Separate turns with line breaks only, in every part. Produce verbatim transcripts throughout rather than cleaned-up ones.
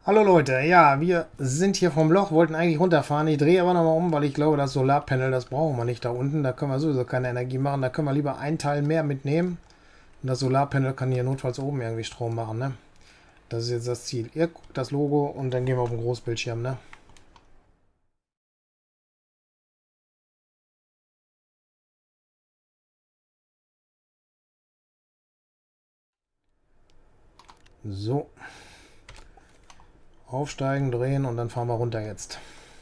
Hallo Leute, ja, wir sind hier vom Loch, wollten eigentlich runterfahren. Ich drehe aber nochmal um, weil ich glaube, das Solarpanel, das brauchen wir nicht da unten. Da können wir sowieso keine Energie machen. Da können wir lieber einen Teil mehr mitnehmen. Und das Solarpanel kann hier notfalls oben irgendwie Strom machen, ne? Das ist jetzt das Ziel. Ihr guckt das Logo und dann gehen wir auf den Großbildschirm, ne? So. Aufsteigen, drehen und dann fahren wir runter jetzt.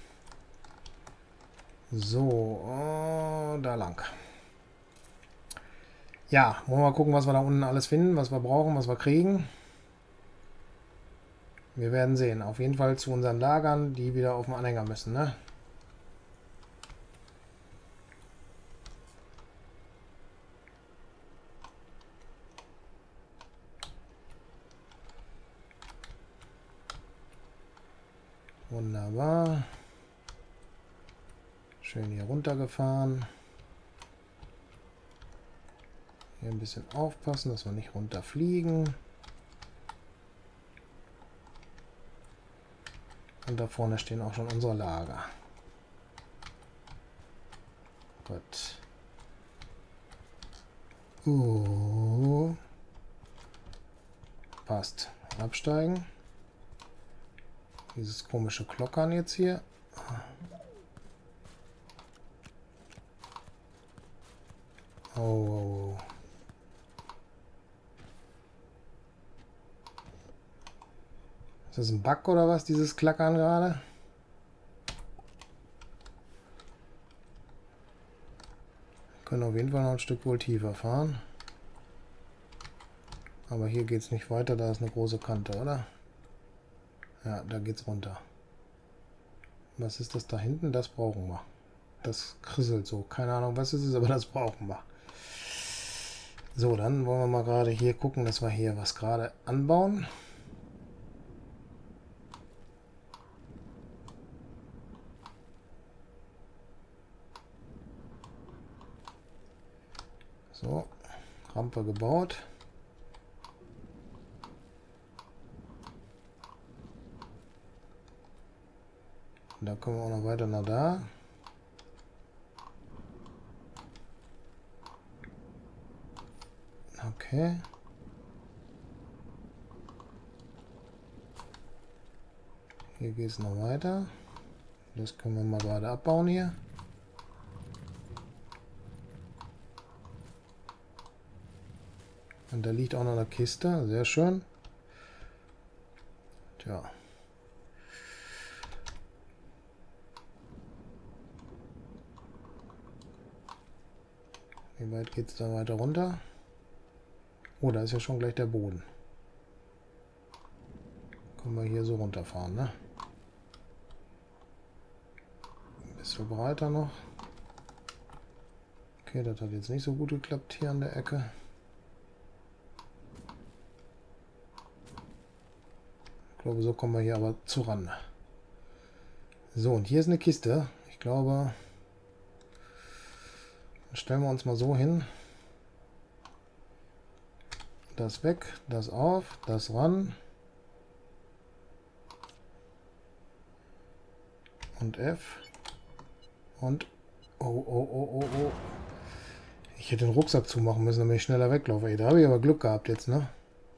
So, äh, da lang. Ja, wollen wir mal gucken, was wir da unten alles finden, was wir brauchen, was wir kriegen. Wir werden sehen. Auf jeden Fall zu unseren Lagern, die wieder auf dem Anhänger müssen, ne? Wunderbar. Schön hier runtergefahren. Hier ein bisschen aufpassen, dass wir nicht runterfliegen. Und da vorne stehen auch schon unsere Lager. Gut. Uh. Passt. Absteigen. Dieses komische Klockern jetzt hier. Oh. Ist das ein Bug oder was, dieses Klackern gerade? Wir können auf jeden Fall noch ein Stück wohl tiefer fahren. Aber hier geht es nicht weiter, da ist eine große Kante, oder? Ja, da geht's runter. Was ist das da hinten? Das brauchen wir. Das krisselt so. Keine Ahnung, was es ist, aber das brauchen wir. So, dann wollen wir mal gerade hier gucken, dass wir hier was gerade anbauen. So, Rampe gebaut. Und da können wir auch noch weiter nach da. Okay. Hier geht es noch weiter. Das können wir mal gerade abbauen hier. Und da liegt auch noch eine Kiste. Sehr schön. Tja. Wie weit geht es da weiter runter? Oh, da ist ja schon gleich der Boden. Können wir hier so runterfahren, ne? Ein bisschen breiter noch. Okay, das hat jetzt nicht so gut geklappt hier an der Ecke. Ich glaube, so kommen wir hier aber zu Rande. So, und hier ist eine Kiste. Ich glaube, dann stellen wir uns mal so hin. Das weg, das auf, das ran. Und F. Und... Oh, oh, oh, oh, oh. Ich hätte den Rucksack zumachen müssen, damit ich schneller weglaufe. Ey, da habe ich aber Glück gehabt jetzt, ne?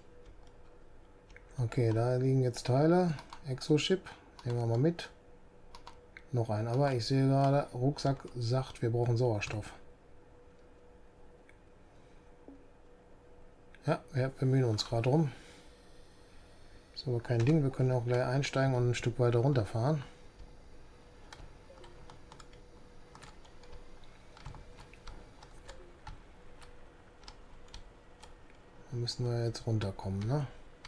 Okay, da liegen jetzt Teile. Exochip. Nehmen wir mal mit. Noch ein. Aber ich sehe gerade, Rucksack sagt, wir brauchen Sauerstoff. Ja, wir bemühen uns gerade drum. Ist aber kein Ding. Wir können auch gleich einsteigen und ein Stück weiter runterfahren. Da müssen wir jetzt runterkommen, ne?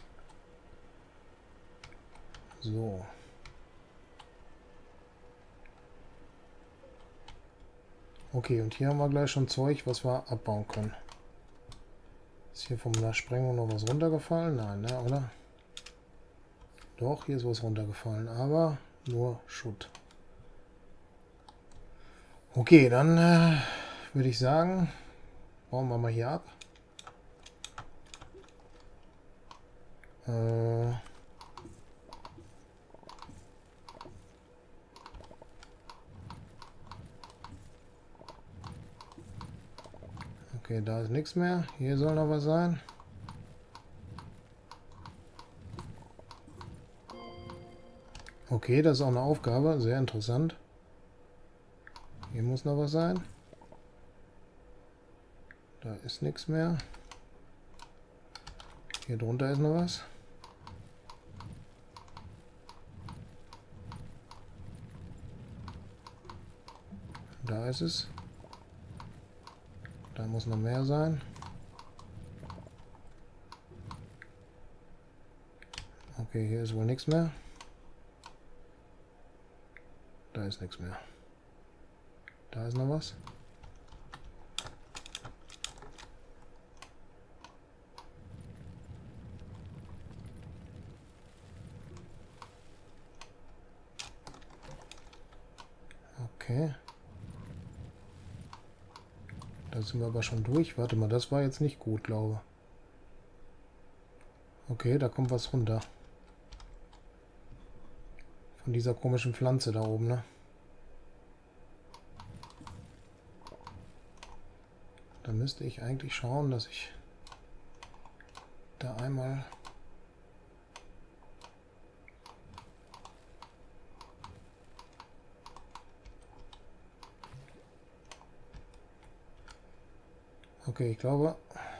So. Okay, und hier haben wir gleich schon Zeug, was wir abbauen können. Ist hier von der Sprengung noch was runtergefallen? Nein, ne, oder? Doch, hier ist was runtergefallen, aber nur Schutt. Okay, dann äh, würde ich sagen, bauen wir mal hier ab. Äh, Okay, da ist nichts mehr. Hier soll noch was sein. Okay, das ist auch eine Aufgabe. Sehr interessant. Hier muss noch was sein. Da ist nichts mehr. Hier drunter ist noch was. Da ist es. Da muss noch mehr sein. Okay, hier ist wohl nichts mehr. Da ist nichts mehr. Da ist noch was. Okay. Da sind wir aber schon durch. Warte mal, das war jetzt nicht gut, glaube ich. Okay, da kommt was runter. Von dieser komischen Pflanze da oben, ne? Da müsste ich eigentlich schauen, dass ich da einmal... Okay, ich glaube,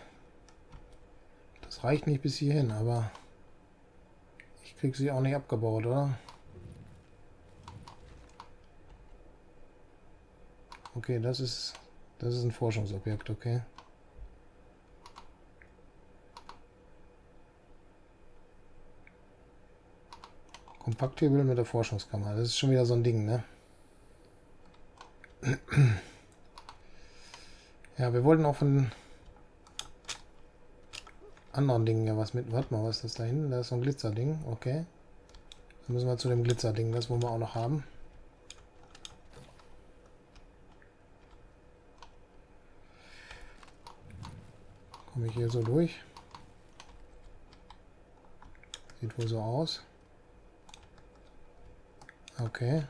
das reicht nicht bis hierhin, aber ich kriege sie auch nicht abgebaut, oder? Okay, das ist das ist ein Forschungsobjekt, okay. Kompakthebel mit der Forschungskammer, das ist schon wieder so ein Ding, ne? Ja, wir wollten auch von anderen Dingen ja was mit. Warte mal, was ist das da hinten? Da ist so ein Glitzerding, okay. Dann müssen wir zu dem Glitzerding, das wollen wir auch noch haben. Komme ich hier so durch? Sieht wohl so aus. Okay.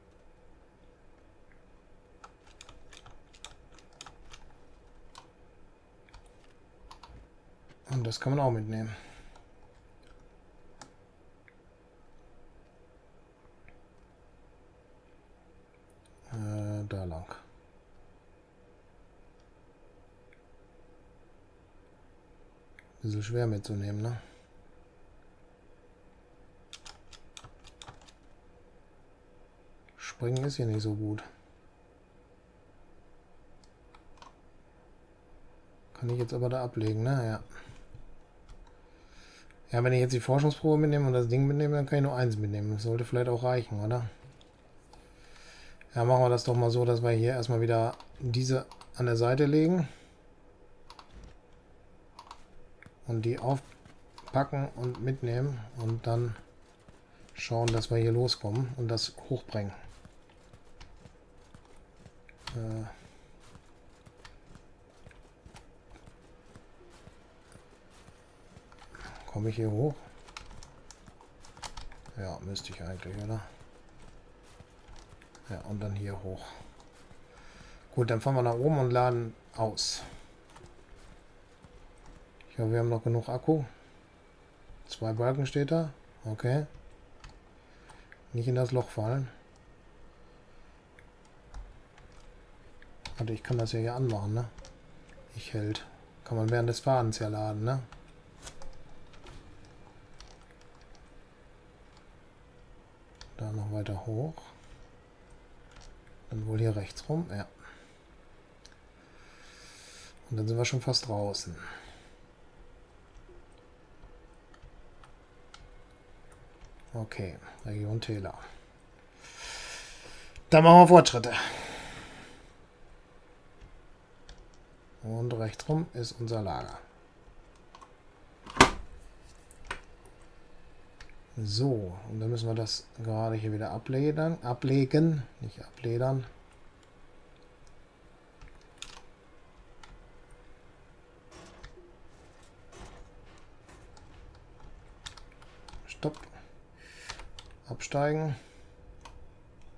Und das kann man auch mitnehmen. Äh, da lang. Bisschen schwer mitzunehmen, ne? Springen ist hier nicht so gut. Kann ich jetzt aber da ablegen, ne? Ja. Ja, wenn ich jetzt die Forschungsprobe mitnehme und das Ding mitnehme, dann kann ich nur eins mitnehmen. Das sollte vielleicht auch reichen, oder? Ja, machen wir das doch mal so, dass wir hier erstmal wieder diese an der Seite legen. Und die aufpacken und mitnehmen. Und dann schauen, dass wir hier loskommen und das hochbringen. Äh Komme ich hier hoch? Ja, müsste ich eigentlich, oder? Ja, und dann hier hoch. Gut, dann fahren wir nach oben und laden aus. Ich hoffe, wir haben noch genug Akku. Zwei Balken steht da. Okay. Nicht in das Loch fallen. Warte, ich kann das ja hier anmachen, ne? Ich hält. Kann man während des Fahrens ja laden, ne? Da noch weiter hoch. Dann wohl hier rechts rum, ja. Und dann sind wir schon fast draußen. Okay, Region Tela. Da machen wir Fortschritte. Und rechts rum ist unser Lager. So, und dann müssen wir das gerade hier wieder abledern, ablegen, nicht abledern. Stopp. Absteigen.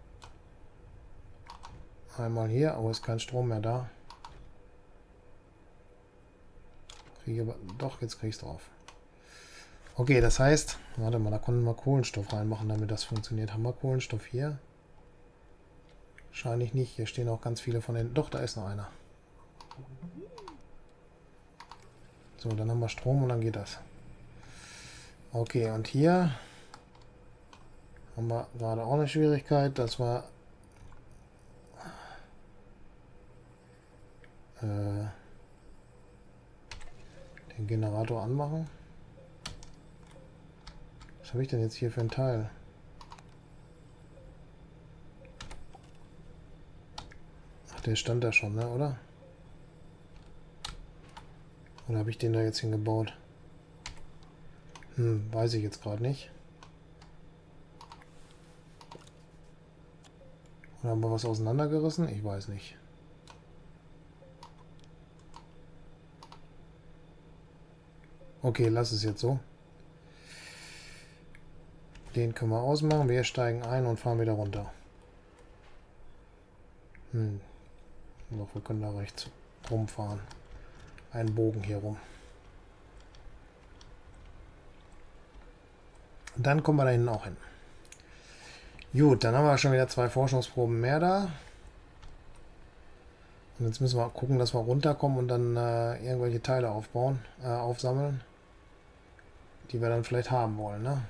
Einmal hier, aber ist kein Strom mehr da. Kriege ich aber... Doch, jetzt kriege ich es drauf. Okay, das heißt... Warte mal, da konnten wir Kohlenstoff reinmachen, damit das funktioniert. Haben wir Kohlenstoff hier? Wahrscheinlich nicht. Hier stehen auch ganz viele von den... Doch, da ist noch einer. So, dann haben wir Strom und dann geht das. Okay, und hier haben wir gerade auch eine Schwierigkeit, dass wir äh, den Generator anmachen. Was habe ich denn jetzt hier für ein Teil? Ach, der stand da schon, ne, oder? Oder habe ich den da jetzt hingebaut? Hm, weiß ich jetzt gerade nicht. Oder haben wir was auseinandergerissen? Ich weiß nicht. Okay, lass es jetzt so. Den können wir ausmachen. Wir steigen ein und fahren wieder runter. Hm. Doch, wir können da rechts rumfahren. Einen Bogen hier rum. Und dann kommen wir da hinten auch hin. Gut, dann haben wir schon wieder zwei Forschungsproben mehr da. Und jetzt müssen wir gucken, dass wir runterkommen und dann äh, irgendwelche Teile aufbauen, äh, aufsammeln, die wir dann vielleicht haben wollen, ne?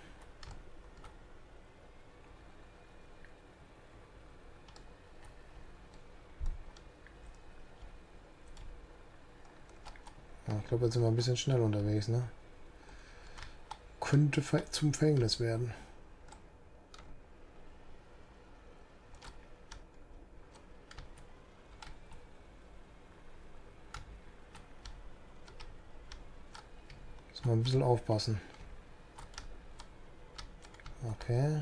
Ja, ich glaube, jetzt sind wir ein bisschen schnell unterwegs, ne? Könnte zum Verhängnis werden. Muss mal ein bisschen aufpassen. Okay.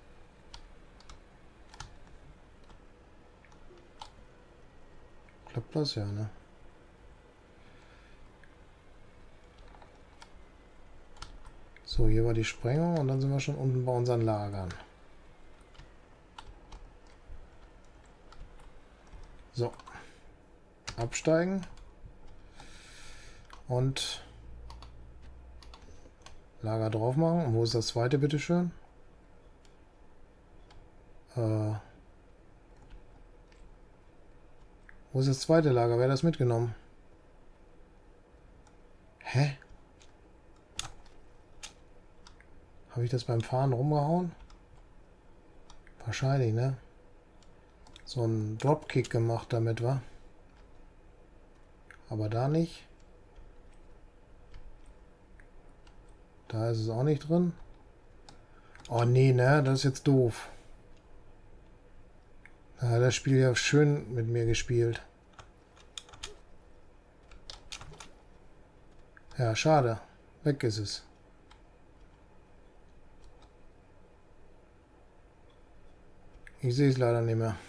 Klappt das ja, ne? So, hier war die Sprengung und dann sind wir schon unten bei unseren Lagern. So. Absteigen. Und Lager drauf machen. Und wo ist das zweite, bitteschön? Äh, wo ist das zweite Lager? Wer hat das mitgenommen? Hä? Habe ich das beim Fahren rumgehauen? Wahrscheinlich, ne? So einen Dropkick gemacht damit, wa? Aber da nicht. Da ist es auch nicht drin. Oh nee, ne? Das ist jetzt doof. Da hat das Spiel ja schön mit mir gespielt. Ja, schade. Weg ist es. Ich sehe es leider nicht mehr.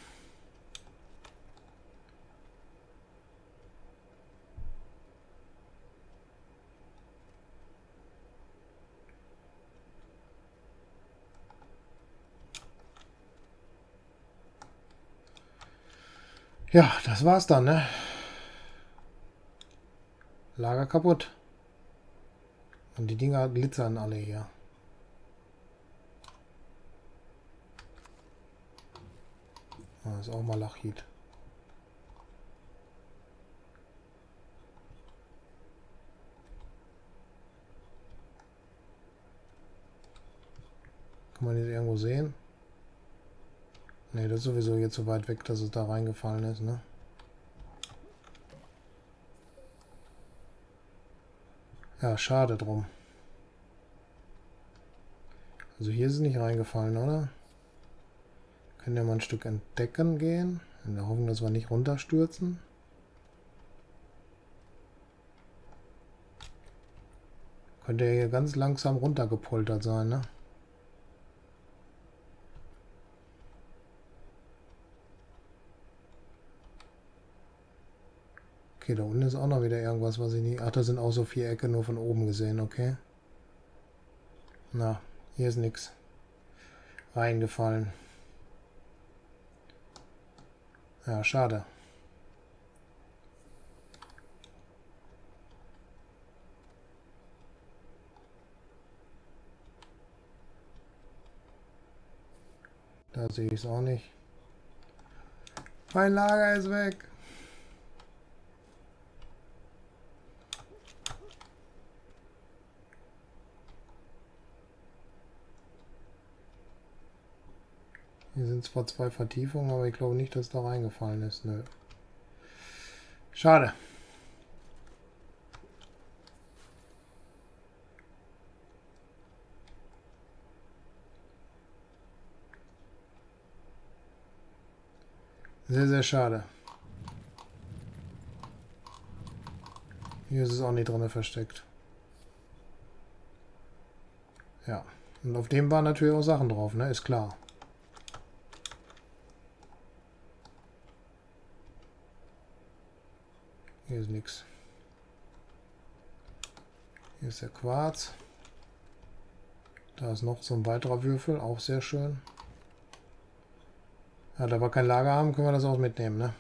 Ja, das war's dann, ne? Lager kaputt. Und die Dinger glitzern alle hier. Das ist auch Malachit. Kann man das irgendwo sehen? Ne, das ist sowieso jetzt so weit weg, dass es da reingefallen ist, ne? Ja, schade drum. Also hier ist es nicht reingefallen, oder? Können ja mal ein Stück entdecken gehen. In der Hoffnung, dass wir nicht runterstürzen. Könnte ja hier ganz langsam runtergepoltert sein, ne? Okay, da unten ist auch noch wieder irgendwas, was ich nicht... Ach, da sind auch so Vierecke nur von oben gesehen, okay. Na, hier ist nichts reingefallen. Ja, schade. Da sehe ich es auch nicht. Mein Lager ist weg. Hier sind zwar zwei Vertiefungen, aber ich glaube nicht, dass da reingefallen ist. Nö. Schade. Sehr, sehr schade. Hier ist es auch nicht drin versteckt. Ja. Und auf dem waren natürlich auch Sachen drauf, ne? Ist klar. Hier ist nichts. Hier ist der Quarz. Da ist noch so ein weiterer Würfel, auch sehr schön. Ja, da wir kein Lager haben, können wir das auch mitnehmen, ne?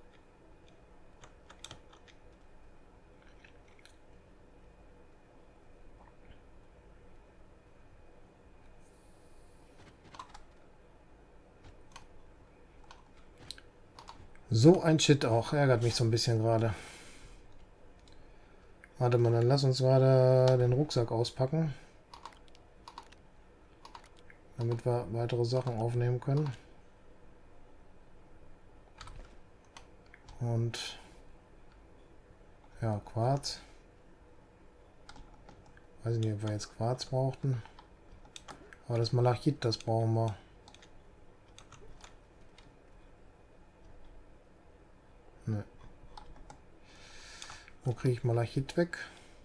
So ein Shit auch. Ärgert mich so ein bisschen gerade. Warte mal, dann lass uns gerade den Rucksack auspacken. Damit wir weitere Sachen aufnehmen können. Und ja, Quarz. Weiß ich nicht, ob wir jetzt Quarz brauchten. Aber das Malachit, das brauchen wir. Ne. Wo kriege ich Malachit weg?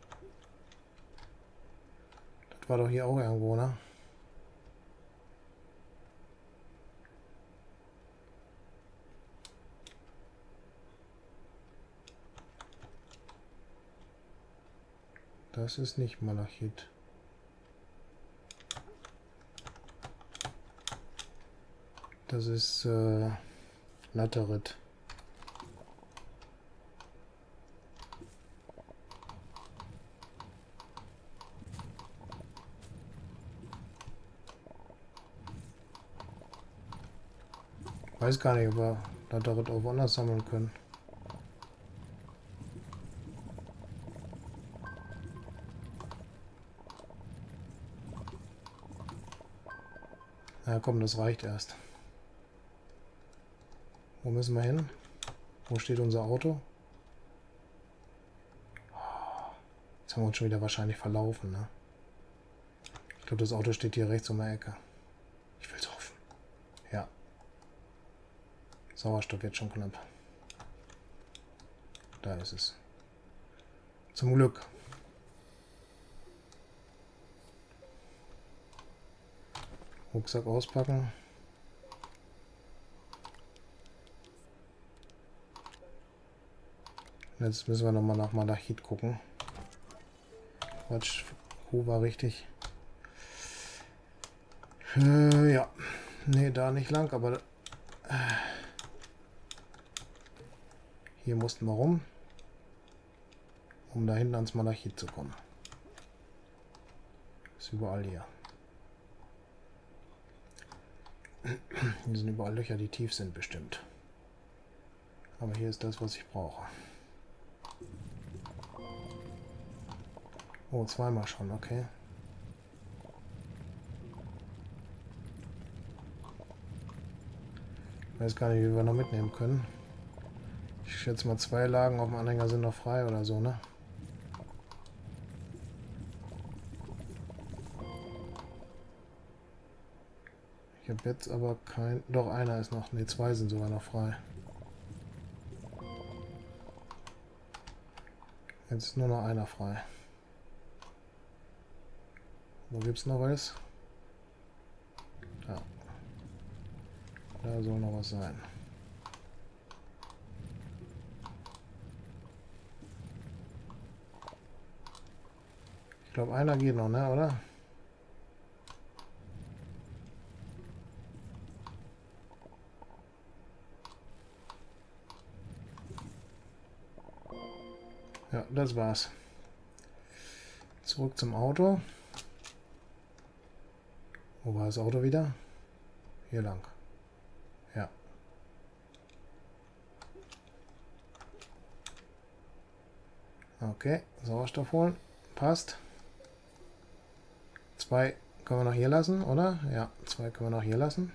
Das war doch hier auch irgendwo, ne? Das ist nicht Malachit. Das ist äh, Laterit. Weiß gar nicht, ob wir Laterit auch woanders sammeln können. Na komm, das reicht erst. Wo müssen wir hin? Wo steht unser Auto? Jetzt haben wir uns schon wieder wahrscheinlich verlaufen, ne? Ich glaube, das Auto steht hier rechts um die Ecke. Ich will es hoffen. Ja. Sauerstoff jetzt schon knapp. Da ist es. Zum Glück. Rucksack auspacken. Jetzt müssen wir nochmal nach Malachit gucken. Quatsch, Kuh war richtig. Äh, ja. Nee, da nicht lang, aber äh, hier mussten wir rum, um da hinten ans Malachit zu kommen. Ist überall hier. Hier sind überall Löcher, die tief sind bestimmt. Aber hier ist das, was ich brauche. Oh, zweimal schon, okay. Ich weiß gar nicht, wie wir noch mitnehmen können. Ich schätze mal, zwei Lagen auf dem Anhänger sind noch frei oder so, ne? Ich habe jetzt aber kein... Doch, einer ist noch... Ne, zwei sind sogar noch frei. Jetzt ist nur noch einer frei. Wo gibt es noch was? Da. Da soll noch was sein. Ich glaube, einer geht noch, ne, oder? Ja, das war's. Zurück zum Auto. Wo war das Auto wieder? Hier lang. Okay, Sauerstoff holen. Passt. Zwei können wir noch hier lassen, oder? Ja, zwei können wir noch hier lassen.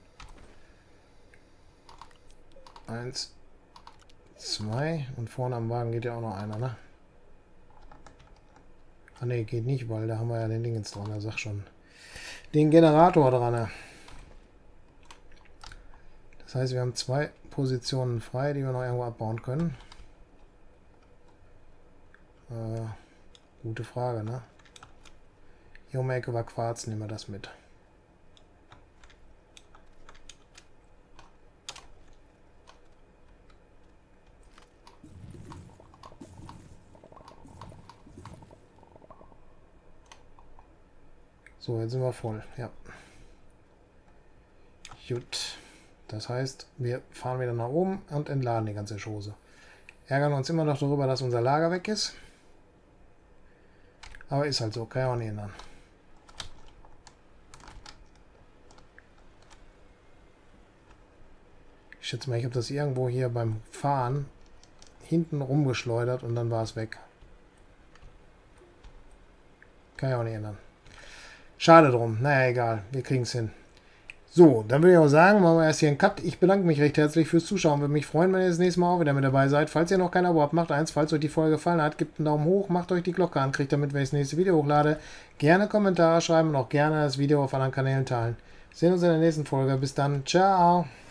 Eins, zwei. Und vorne am Wagen geht ja auch noch einer, ne? Ah ne, geht nicht, weil da haben wir ja den Dingens dran, er sagt schon. Den Generator dran. Das heißt, wir haben zwei Positionen frei, die wir noch irgendwo abbauen können. Äh, gute Frage, ne? Hier um die Ecke war Quarz, nehmen wir das mit. So, jetzt sind wir voll, ja. Gut. Das heißt, wir fahren wieder nach oben und entladen die ganze Chose. Ärgern uns immer noch darüber, dass unser Lager weg ist. Aber ist halt so, kann ja auch nicht ändern. Ich schätze mal, ich habe das irgendwo hier beim Fahren hinten rumgeschleudert und dann war es weg. Kann ja auch nicht ändern. Schade drum. Naja, egal. Wir kriegen es hin. So, dann würde ich auch sagen, machen wir erst hier einen Cut. Ich bedanke mich recht herzlich fürs Zuschauen. Würde mich freuen, wenn ihr das nächste Mal auch wieder mit dabei seid. Falls ihr noch kein Abo habt, macht eins. Falls euch die Folge gefallen hat, gebt einen Daumen hoch, macht euch die Glocke an, kriegt damit, wenn ich das nächste Video hochlade. Gerne Kommentare schreiben und auch gerne das Video auf anderen Kanälen teilen. Wir sehen uns in der nächsten Folge. Bis dann. Ciao.